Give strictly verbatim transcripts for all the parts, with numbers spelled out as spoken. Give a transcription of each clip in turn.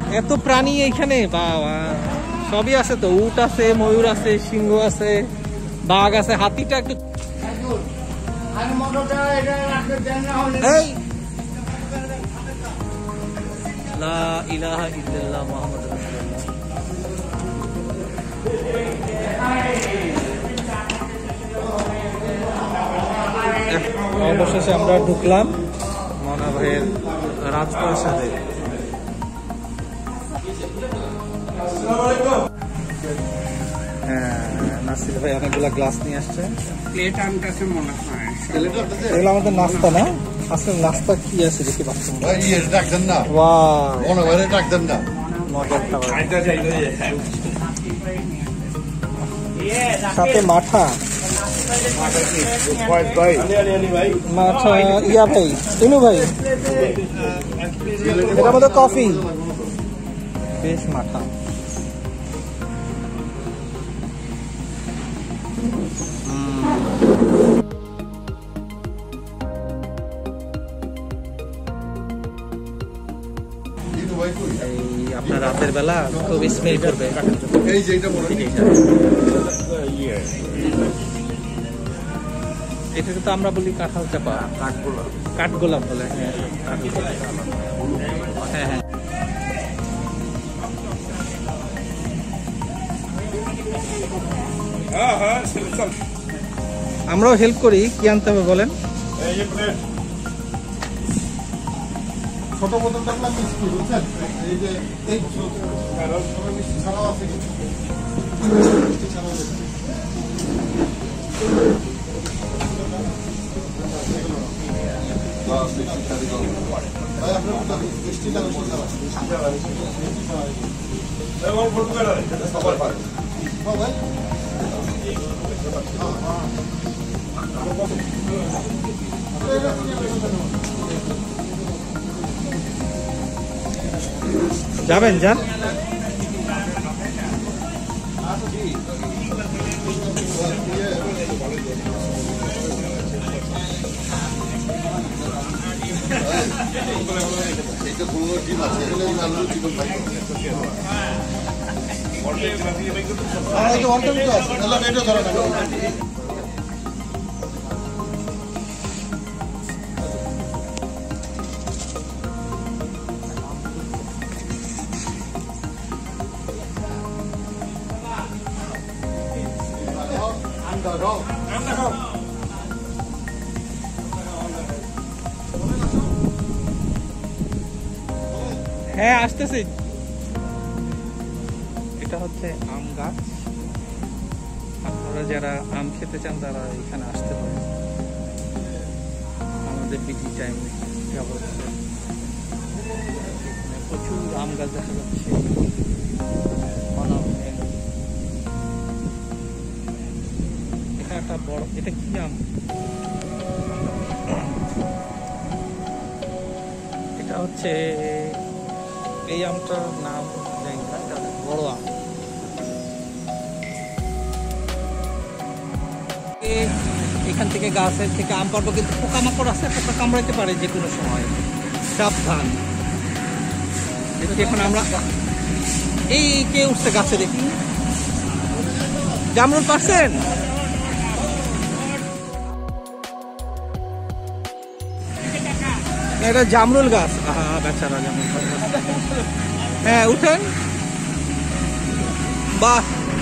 এত প্রাণী এইখানে, বাবা সবই আছে তো, উট আছে, ময়ূর আছে, সিংহ আছে, বাঘ আছে, হাতিটা একটু এই লা ইলাহা ইল্লাল্লাহ মুহাম্মাদুর রাসূলুল্লাহ। অবশেষে আমরা ঢুকলাম মনা ভাইয়ের রাজপ্রাসাদে। হ্যাঁ, নাসির ভাই অনেকগুলা গ্লাস নিয়ে আসছে। প্লেট আনতেছে মনে হয়, এগুলো আমাদের নাস্তা না? আসলে নাস্তা কি আছে দেখি পাচ্ছি না। সাথে মাঠা মাঠা ইয়া ভাই, ইনু ভাই, এটার মধ্যে কফি, বেশ মাঠা। আপনার রাতের বেলা খুব স্মেল করবে। এটাকে তো আমরা বলি কাঁঠাল চাপা, কাঠগোলাপ, কাঠগোলাপ বলে। হ্যাঁ হ্যাঁ, আমরাও হেল্প করি। কি আনতে হবে বলেন? ছোট বোতল দেখলাম মিষ্টি, বুঝছেন? এই যে এই মিষ্টি ছাড়াও আছে, মিষ্টি ছাড়াও আছে। যাবেন যান। হ্যাঁ আসতেছি। এটা হচ্ছে আম গাছ, আপনারা যারা আম খেতে চান তারা এখানে আসতে পারেন। আমাদের বিটি টাইম প্রচুর আম গাছ দেখা যাচ্ছে। এটা একটা বড়, এটা কি আম? এটা হচ্ছে এই আমটার নাম জানি না, এটা বড় আম। এখান থেকে গাছের থেকে আম পারবো, কিন্তু পোকামাকড় আছে, পোকা কামড়াইতে পারে যে কোনো সময়, সাবধান। এখন আমরা এই কে উঠছে গাছে, দেখি জামরুল পারছেন? এটা জামরুল গাছ। আহা বেচারা জামরুল গাছ। হ্যাঁ উঠেন, বাহ।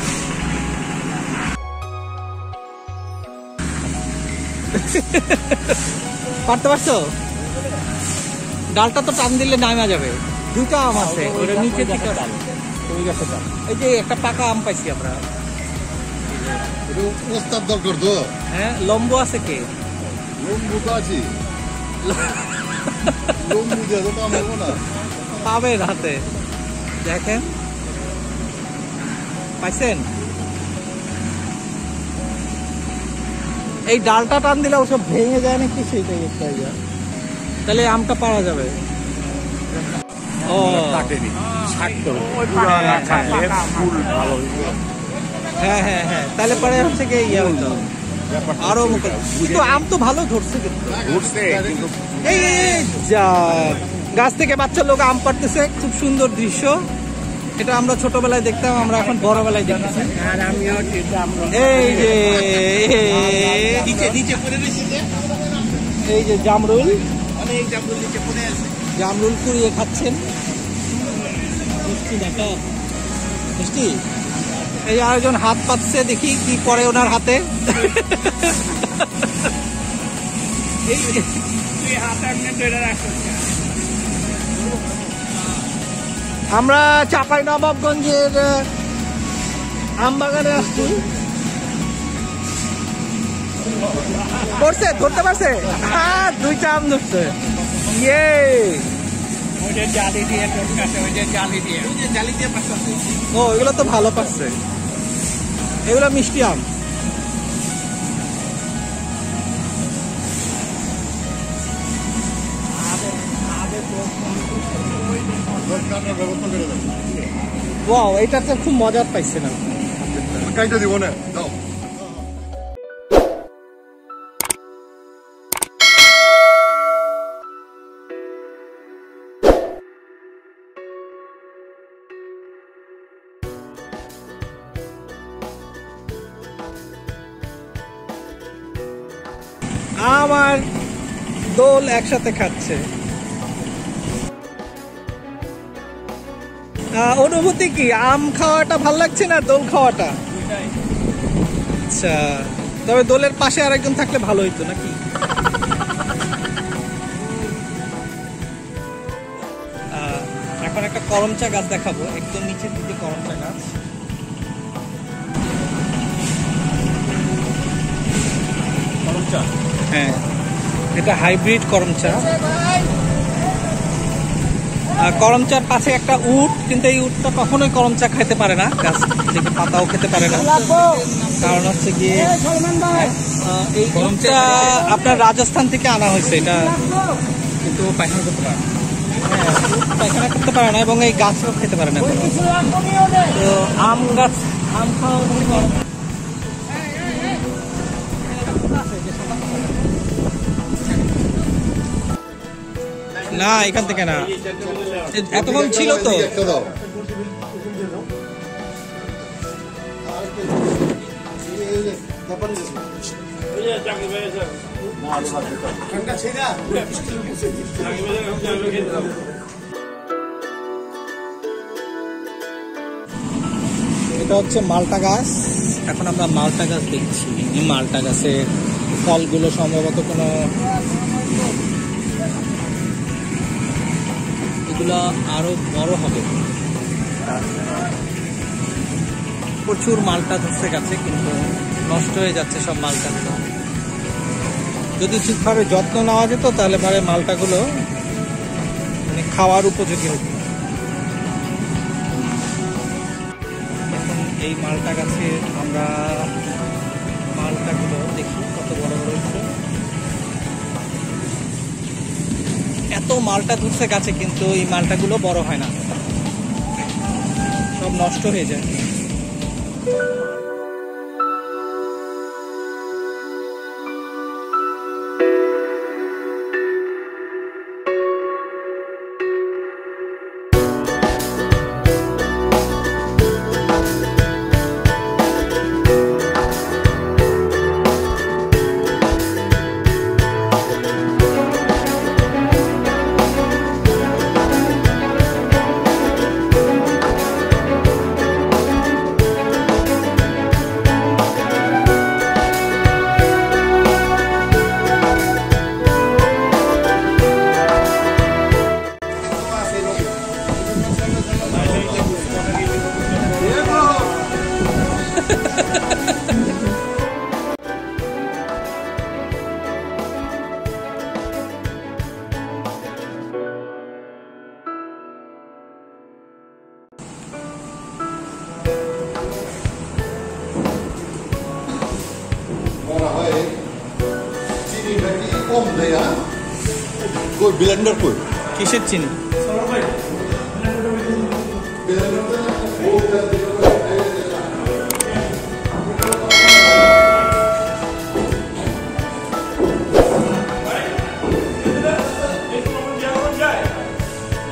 পারতে পারছো? ডালটা তো টান দিলে নামা যাবে। দুইটা আম আছে, ওটা নিচে থেকে এই যে একটা পাকা আম পাইছি আমরা। হ্যাঁ লম্বু আছে কে? লম্বু তো আছে, পাবেন হাতে, দেখেন পাইছেন? এই ডালটা টান দিলে ওসব ভেঙে যায় নাকি, সেইটাই একটা ইয়া, তাহলে আমটা পারা যাবে। ও হ্যাঁ হ্যাঁ হ্যাঁ, তাহলে পরে হচ্ছে কি ইয়া হতো আরো মুখে। কিন্তু আম তো ভালো ধরছে, কিন্তু এই যা গাছ থেকে বাচ্চা লোক আম পাড়তেছে, খুব সুন্দর দৃশ্য। এটা আমরা ছোটবেলায় দেখতাম, আমরা এখন বড়বেলায় দেখতেছি। আর আমিও এই যে এই যে জামরুল, জামরুল কুড়িয়ে খাচ্ছেন। মিষ্টি দেখা মিষ্টি। এই আরেকজন হাত পাচ্ছে, দেখি কি করে ওনার হাতে। এই আমরা চাঁপাই নবাবগঞ্জের আম বাগানে আসছি। পড়ছে, ধরতে পারছে, হ্যাঁ দুইটা আম ধরছে। ইয়ে জালি দিয়ে ওই যে জালি দিয়ে জালি দিয়ে পাশাপাশি। ও এগুলো তো ভালো পাচ্ছে, এগুলো মিষ্টি আম। ওয়াও, এটাতে খুব মজার পাইছে না। কাইটা দিব না, দাও। আমার দোল একসাথে খাচ্ছে। অনুভূতি কি, আম খাওয়াটা ভাল লাগছে না দোল খাওয়াটা? আচ্ছা, তবে দোলের পাশে আরেকজন থাকলে ভালো হইতো নাকি? এখন একটা করমচা গাছ দেখাবো, একদম নিচের দিকে করমচা গাছ। করমচা, হ্যাঁ এটা হাইব্রিড করমচা। করমচার পাশে একটা উট, কিন্তু এই উটটা কখনোই করমচা খেতে পারে না, গাছ থেকে পাতাও খেতে পারে না। কারণ হচ্ছে গিয়ে এই উটটা আপনার রাজস্থান থেকে আনা হয়েছে, এটা কিন্তু পায়খানা করতে পারে না। হ্যাঁ, পায়খানা করতে পারে না এবং এই গাছও খেতে পারে না। তো আম গাছ, আম খাওয়া না, এখান থেকে না, এতক্ষণ ছিল তো। এটা হচ্ছে মালটা গাছ। এখন আমরা মালটা গাছ দেখছি। এই মালটা গাছের ফলগুলো সম্ভবত কোনো, এগুলো আরো বড় হবে। প্রচুর মালটা ধরছে গাছে, কিন্তু নষ্ট হয়ে যাচ্ছে সব মালটাগুলো। যদি ঠিকভাবে যত্ন নেওয়া যেত তাহলে পরে মালটাগুলো মানে খাওয়ার উপযোগী হতো। এখন এই মালটা গাছে আমরা মালটাগুলো দেখি কত বড় বড় হচ্ছে। এত মালটা ধরছে গাছে, কিন্তু এই মালটাগুলো বড় হয় না, সব নষ্ট হয়ে যায়। ব্লেন্ডার কই? কিসের চিনি?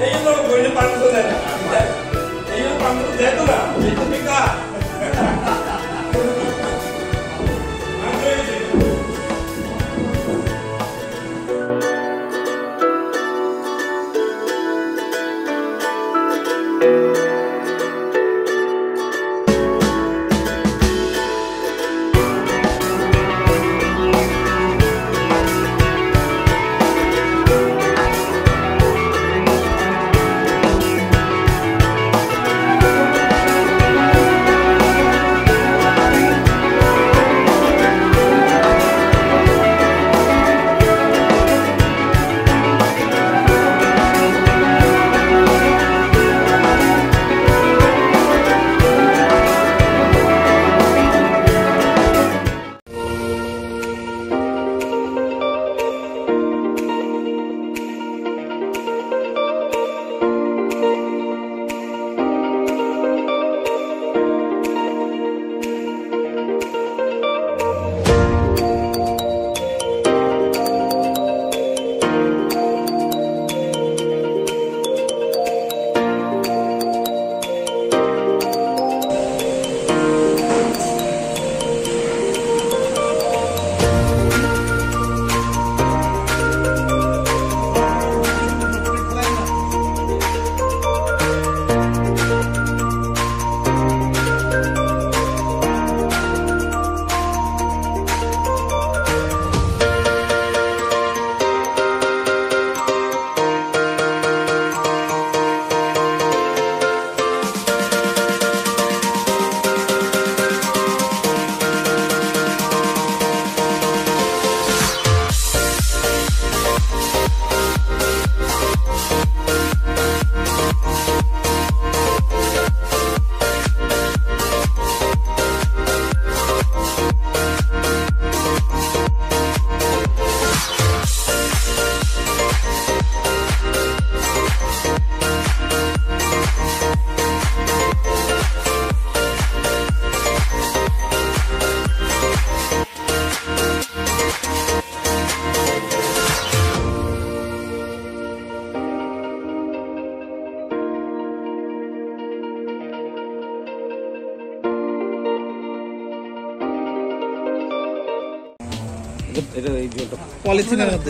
এটা এই জলটা পলিথিনের মধ্যে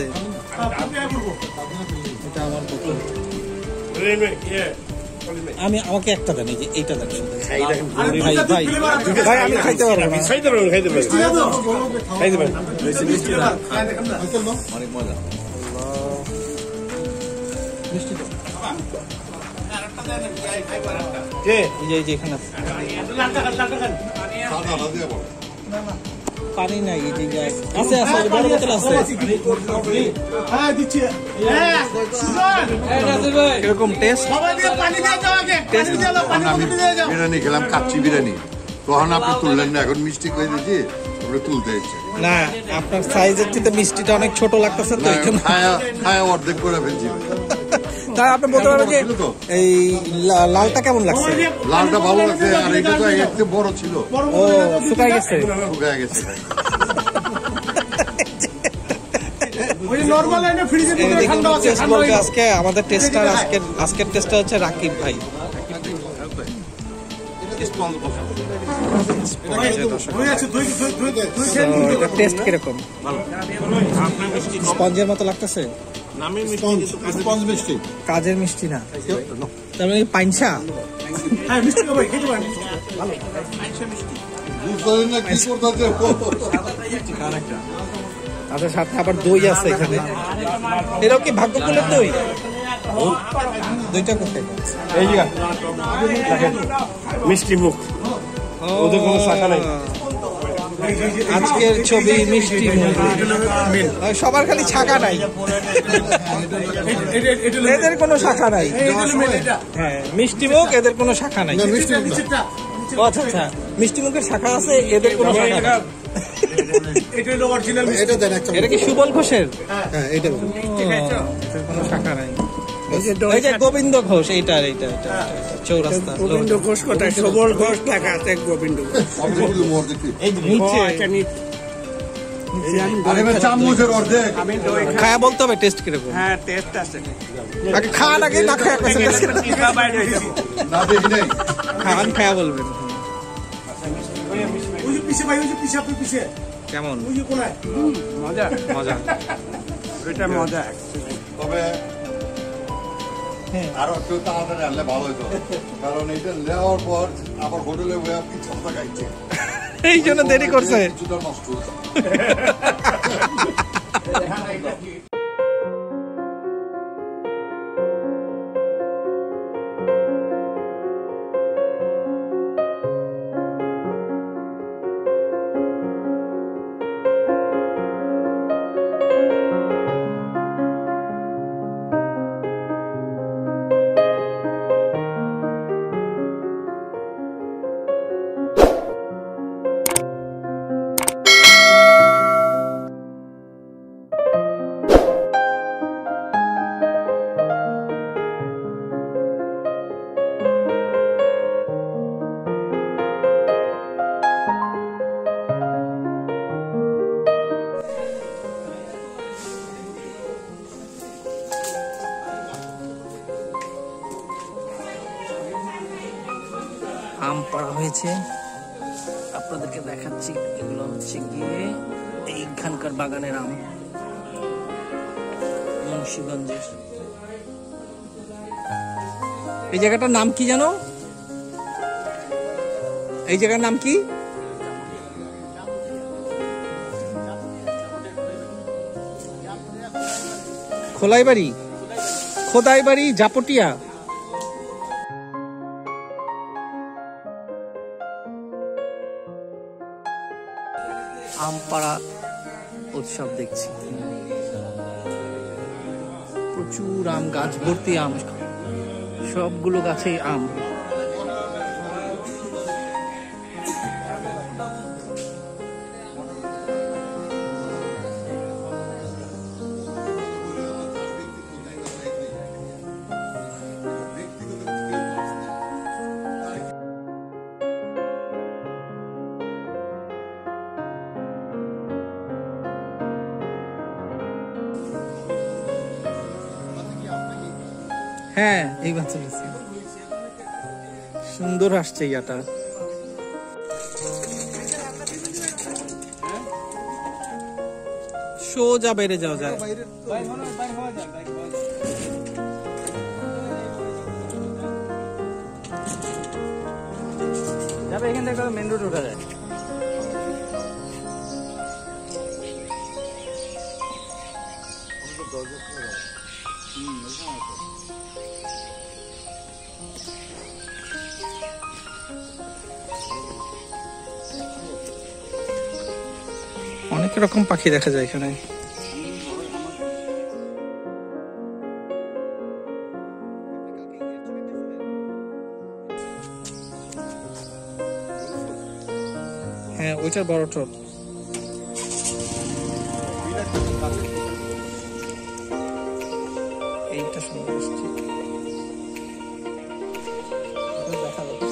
এটা আমার বোতল। আমি আমাকে একটা দেন, এই যে এইটা দেন শুধু। ভাই ভাই ভাই আমি খাইতে পারবো না। খাইতে পারবো খাইতে পারবো খাইতে পারবো অনেক মজা। মিষ্টি তো এই যে এখানে আছে পানি নাই, আছে আছে বড় বোতল আছে। হ্যাঁ দিচ্ছি। কিরকম টেস্ট? বিরিয়ানি খেলাম, কাচ্চি বিরিয়ানি, তখন আপনি তুললেন না, এখন মিষ্টি করে দিচ্ছি আপনি তুলতে হচ্ছে না। আপনার সাইজের থেকে মিষ্টিটা অনেক ছোট লাগতেছে তো, খায়া অর্ধেক করে ফেলছি। তা আপনি বলতে পারেন যে এই লালটা কেমন লাগছে? লালটা ভালো লাগছে, আর এটা তো একটু বড় ছিল। ও শুকায় গেছে, শুকায় গেছে। আজকে আমাদের টেস্টার আজকের আজকের টেস্টার হচ্ছে রাকিব ভাই। টেস্ট কিরকম? স্পঞ্জের মতো লাগতেছে? কাজের মিষ্টি না, তার মানে পাইনসা। তাদের সাথে আবার দই আছে এখানে। এরাও কি ভাগ্যকুলের দই? দইটা কোথায়? এই যে মিষ্টি মুখ, ওদের কোনো শাখা নাই। আজকের ছবি মিষ্টি মুখ, সবার খালি ছাকা নাই, এদের কোনো শাখা নাই। হ্যাঁ মিষ্টি মুখ, এদের কোনো শাখা নাই। আচ্ছা আচ্ছা, মিষ্টি মুখের শাখা আছে, এদের কোনো শাখা নাই। এটা কি সুবল ঘোষের? কোনো শাখা নাই। এই যে গোবিন্দ ঘোষ, এইটা এইটা চৌরাস্তা। গোবিন্দ ঘোষ কোথায়? সুবল ঘোষ লেখা আছে, গোবিন্দ ঘোষ নিচে। বলছি আমি আরে ভাই চামচের অর্ধেক আমি দই খাই। খায়া বলতে হবে টেস্ট কিরকম। হ্যাঁ টেস্ট আছে। আগে খান, আগে না খায়া কইছেন টেস্ট কিরকম। টিপা বাইরে হয়ে যাবো। না দেখি নাই খান খায়া বলবেন ওই যে পিছে ভাই, ওই যে পিছে, আপনি পিছে কেমন। ওই যে কোনায় মজা মজা। এটা মজা। তবে আরো একটু তাড়াতাড়ি আনলে ভালো হতো, কারণ এটা নেওয়ার পর আবার হোটেলে বয়ে পিঠা পাতা খাইছে, এই জন্য দেরি করছে। কিছুটা নষ্ট হচ্ছে। আম পাড়া হয়েছে, আপনাদেরকে দেখাচ্ছি। এগুলো হচ্ছে গিয়ে এইখানকার বাগানের আম, মুন্সিগঞ্জের। এই জায়গাটার নাম কি জানো? এই জায়গার নাম কি? খোলাইবাড়ি, খোদাইবাড়ি, জাপটিয়া। আমপাড়া উৎসব দেখছি, প্রচুর আম গাছ ভর্তি আম, সবগুলো গাছে আম। হ্যাঁ এই বাচ্চা গেছি, সুন্দর আসছে ইয়াটা। সোজা বাইরে যাওয়া যায়। যাবে এখান থেকে মেন রোড উঠা যায়। অনেক রকম পাখি দেখা যায় এখানে। হ্যাঁ ওইটার বড় টপ। এইটা সুন্দর আসছে, দেখা যাচ্ছে।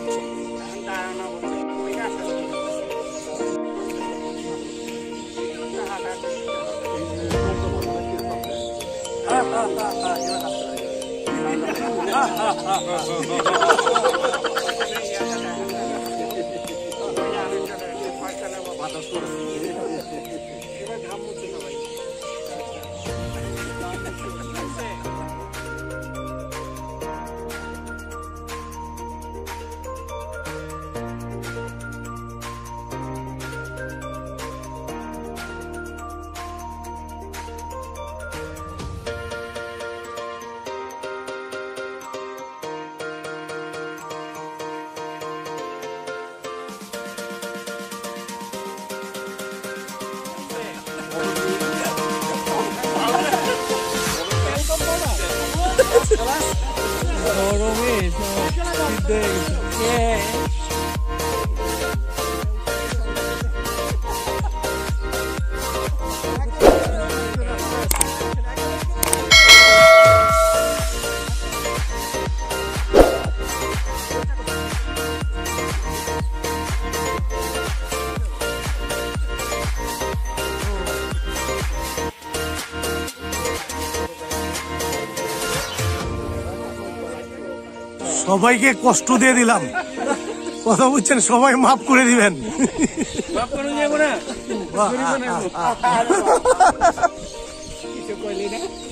গরমে সিদ্ধ হয়ে গেছে। সবাইকে কষ্ট দিয়ে দিলাম, কথা বুঝছেন, সবাই মাফ করে দিবেন। কিছু কইলি না